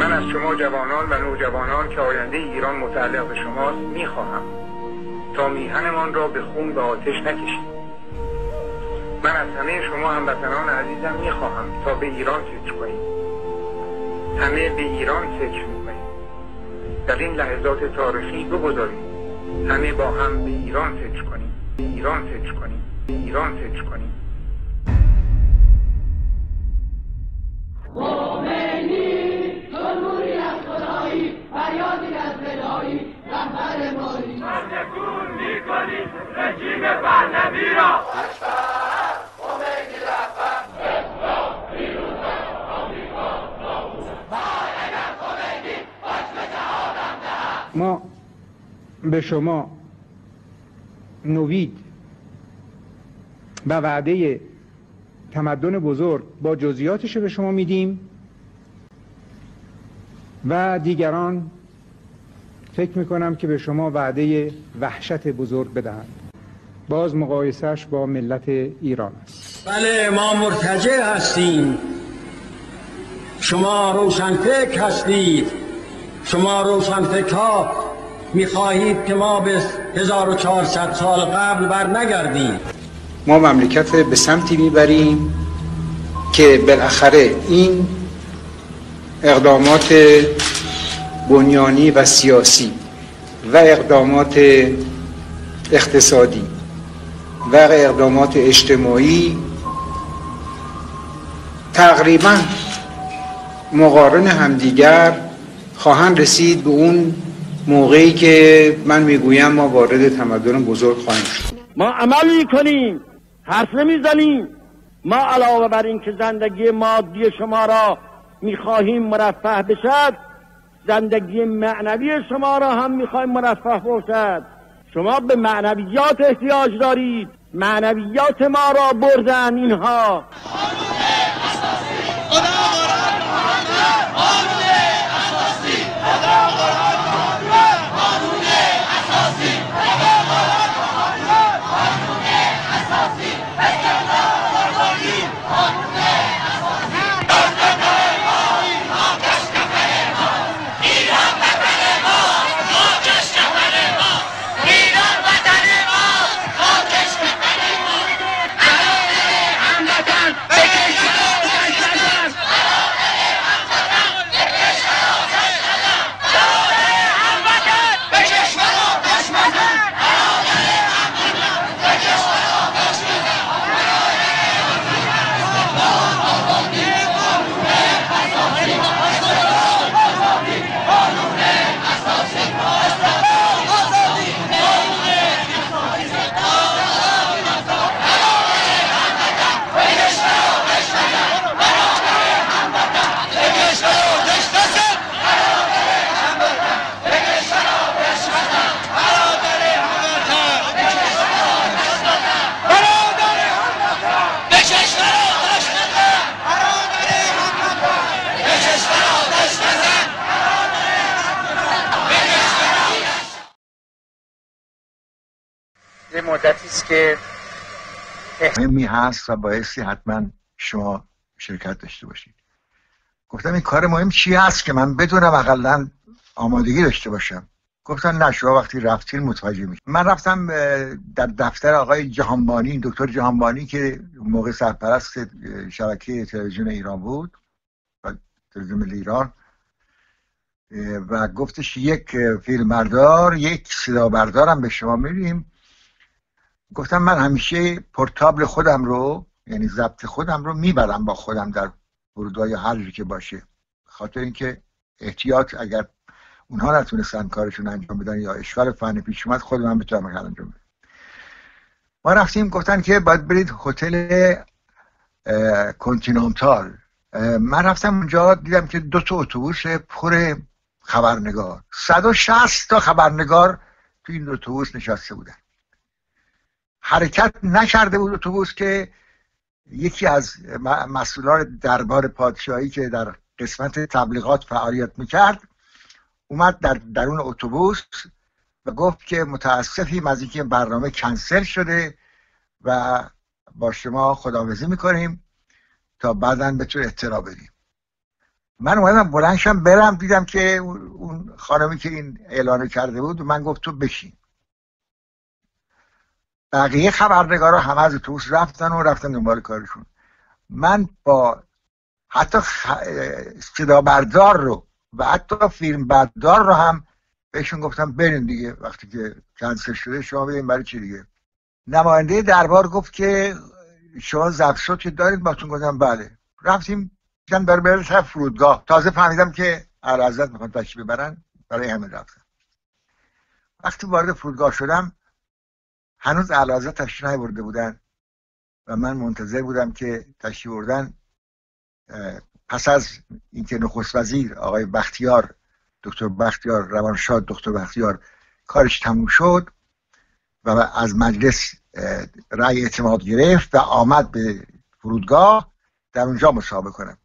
من از شما جوانان و نوجوانان که آینده ایران متعلق به شماست میخواهم تا میهنمان را به خون و آتش نکشید. من از همه شما هموطنان عزیزم میخواهم تا به ایران فکر کنید. همه به ایران فکر میکنید. در این لحظات تاریخی بگذارید همه با هم به ایران فکر کنیم. به ایران فکر کنیم. به ایران فکر کنیم. خمینی تو نوری از خدایی، فریادی از الهی، رهبر مایی سرنگون میکنی رژیم پهلوی را. خمینی رهبر اسلام پیروز آمریکا نابود. اگر خمینی حکم جهانم دهد. ما به شما نوید و وعده تمدن بزرگ با جزئیاتش به شما میدیم و دیگران فکر میکنم که به شما وعده وحشت بزرگ بدهند. باز مقایسهش با ملت ایران است. بله ما مرتجع هستیم، شما روشنفکر هستید، شما روشنفکرها میخواهید که ما به 1400 سال قبل بر نگردیم. ما مملکت به سمتی میبریم که بالاخره این اقدامات بنیانی و سیاسی و اقدامات اقتصادی و اقدامات اجتماعی تقریبا مقارن همدیگر خواهند رسید به اون موقعی که من میگویم ما وارد تمدن بزرگ خواهیم شد. ما عمل میکنیم، حرف نمیزنیم. ما علاوه بر این که زندگی مادی شما را میخواهیم مرفه بشد، زندگی معنوی شما را هم میخواهیم مرفه باشد. شما به معنویات احتیاج دارید. معنویات ما را بردن اینها. یه مدتی است که مهمی هست و بایستی حتما شما شرکت داشته باشید. گفتم این کار مهم چی هست که من بدونم اقلا آمادگی داشته باشم. گفتن نه شما وقتی رفتین متوجه میشید. من رفتم در دفتر آقای جهانبانی، دکتر جهانبانی که موقع سرپرست شبکه تلویزیون ایران بود و تلویزیون ملی ایران، و گفتش یک فیلمبردار یک صدا بردارم به شما میدیم. گفتم من همیشه پورتابل خودم رو، یعنی ضبط خودم رو میبرم با خودم در فرودگاه یا هر جایی که باشه، خاطر اینکه احتیاط اگر اونها نتونستن کارشون انجام بدن یا اشکال فنی پیش اومد خود من بتونم انجام بدم. ما رفتیم، گفتن که باید برید هتل کنتیننتال. من رفتم اونجا دیدم که 2 اتوبوس پر خبرنگار، 160 تا خبرنگار تو این اتوبوس نشسته بودن. حرکت نکرده بود اتوبوس که یکی از مسئولان دربار پادشاهی که در قسمت تبلیغات فعالیت میکرد اومد در درون اتوبوس و گفت که متاسفیم از اینکه برنامه کنسل شده و با شما خداحافظی میکنیم تا بعداً بهتون اطلاع بدیم. من اومدم بلندشم برم، دیدم که اون خانمی که این اعلانو کرده بود من گفت تو بشین. بقیه خبرنگارا همه از اتوبوس رفتن دنبال کارشون. من با حتی صدا بردار رو و حتی فیلم بردار رو هم بهشون گفتم بریم دیگه، وقتی که کنسل شده شما بریم برای چی دیگه. نماینده دربار گفت که شما ضبط صوتی دارید؟ باتون گفتم بله. رفتیم دیدم داره بره طرف فرودگاه. تازه فهمیدم که اعلیحضرت میخوان تشریف ببرن، برای همین رفتم. وقتی وارد فرودگاه شدم هنوز اعلیحضرت تشریف نیاورده بودن و من منتظر بودم که تشریف بردن. پس از اینکه نخست وزیر آقای بختیار، دکتر بختیار، روانشاد دکتر بختیار کارش تموم شد و از مجلس رأی اعتماد گرفت و آمد به فرودگاه در اونجا مصاحبه کنم.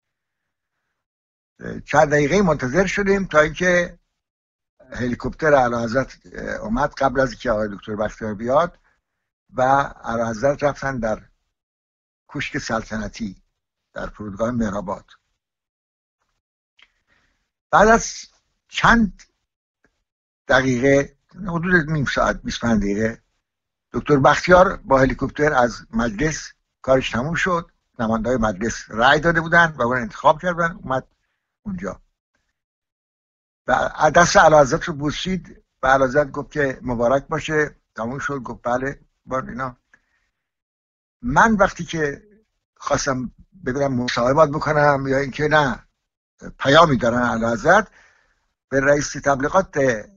چند دقیقه منتظر شدیم تا اینکه هلیکوپتر اعلیحضرت اومد قبل از اینکه آقای دکتر بختیار بیاد و اعلیحضرت رفتن در کوشک سلطنتی در فرودگاه مهرآباد. بعد از چند دقیقه، حدود نیم ساعت 25 دقیقه، دکتر بختیار با هلیکوپتر از مجلس کارش تموم شد. نماینده‌های مجلس رأی داده بودن و اون انتخاب کردن، اومد اونجا و دست اعلیحضرت رو بوسید و اعلیحضرت گفت که مبارک باشه. تموم شد. گفت بله بار اینا. من وقتی که خواستم ببینم مصاحبات بکنم یا اینکه نه پیامی دارن اعلیحضرت، به رئیس تبلیغات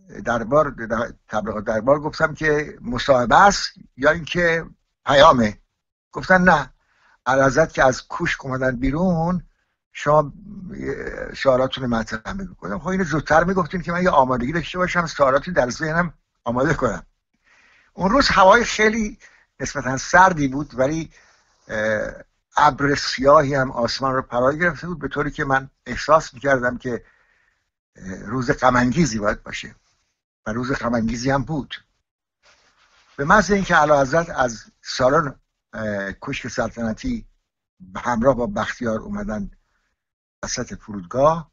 دربار گفتم که مصاحبه است یا اینکه پیامه. گفتن نه، اعلیحضرت که از کوشک اومدن بیرون شما سوالاتون مطرح میکنم. خب اینو زودتر میگفتین که من یه آمادگی داشته باشم، سوالاتی در ذهنم آماده کنم. اون روز هوای خیلی نسبتا سردی بود ولی ابر سیاهی هم آسمان رو فرا گرفته بود، به طوری که من احساس میکردم که روز غم انگیزی باید باشه و روز غم انگیزی هم بود. به محض اینکه اعلیحضرت از سالن کوشک سلطنتی به همراه با بختیار اومدن وسط فرودگاه،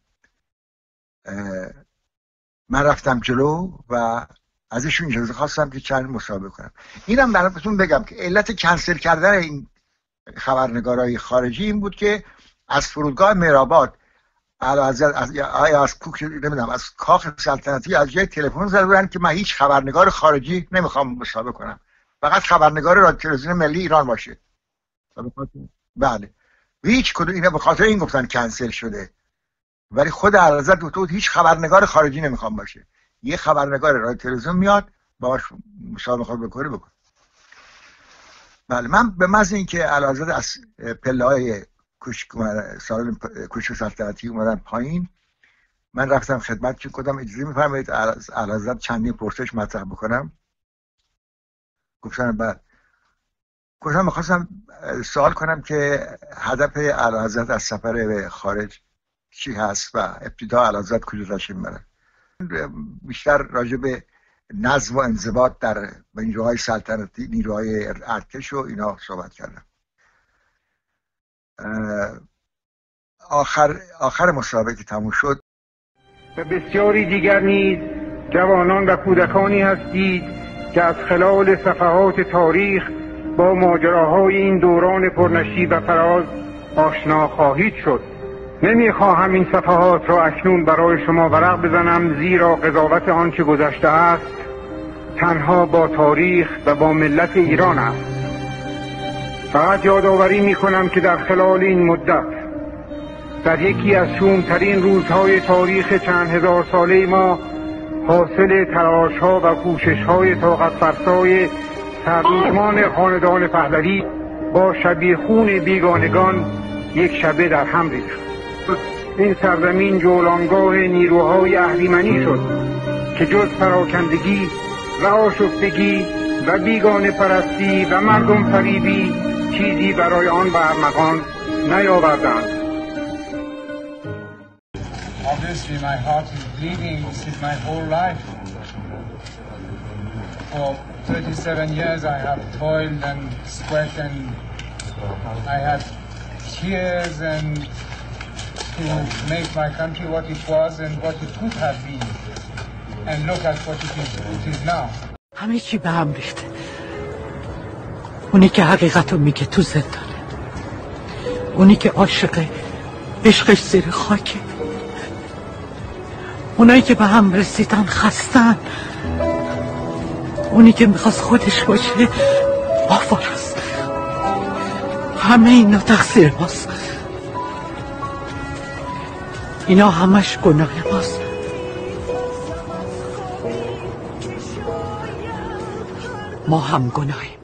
من رفتم جلو و ازشون اجازه خواستم که چند مصاحبه کنم. اینم براتون بگم که علت کنسل کردن این خبرنگارای خارجی این بود که از فرودگاه مهرآباد اعلیحضرت از کوک نمیدونم از کاخ سلطنتی از جای تلفن زده بودن که من هیچ خبرنگار خارجی نمیخوام مصاحبه کنم، فقط خبرنگار رادیو تلویزیون ملی ایران باشه. بله، هیچ کدوم اینا به خاطر این گفتن کنسل شده، ولی خود اعلیحضرت گفت هیچ خبرنگار خارجی نمیخوام باشه، یه خبرنگار رادیو تلویزیون میاد باهاش مصاحبه بکنه. بله، من به محض اینکه اعلیحضرت از پله‌های سالن کوشک سلطنتی اومدن پایین، من رفتم خدمت که کدام اجازه میفرمایید از اعلیحضرت چندین پرسش مطرح بکنم. گفتن بعد گفتم میخواستم سوال کنم که هدف اعلیحضرت از سفر به خارج چی هست و ابتدا اعلیحضرت کجا تشریف میبرن. بیشتر راجع به نظم و انضباط در نیروهای سلطنتی، نیروهای ارتش و اینا صحبت کردم. آخر مصاحبه که تموم شد، و بسیاری دیگر نیز جوانان و کودکانی هستید که از خلال صفحات تاریخ با ماجراهای این دوران پرنشیب و فراز آشنا خواهید شد. نمیخواهم این صفحات را اکنون برای شما ورق بزنم، زیرا قضاوت آن که گذشته است تنها با تاریخ و با ملت ایران است. فقط یادآوری میکنم که در خلال این مدت در یکی از شومترین روزهای تاریخ چند هزار ساله ما حاصل تلاش‌ها و کوشش‌های طاقت فرسای سرنوشتمان خاندان پهلوی با شبیخون بیگانگان یک شبه در هم ریخت. این سرزمین جولانگاه نیروهای اهریمنی شد که جز پراکندگی و آشفتگی و بیگانه پرستی و مردم فریبی چیزی برای آن به ارمغان نیاوردند. Obviously my heart is bleeding. This is my whole life. For 37 years I have toiled and sweat and I had tears and to make my country what it was and what it could have been. And look at what it is now. همه چی به هم ریخته. اونی که حقیقتو میگه تو زندانه، اونی که عاشقه عشقش زیر خاکه، اونایی که به هم رسیدن خستن، اونی که میخواست خودش باشه آوار است. همه اینا تقصیر ماست، اینا همش گناه ماست. ما هم گناهیم.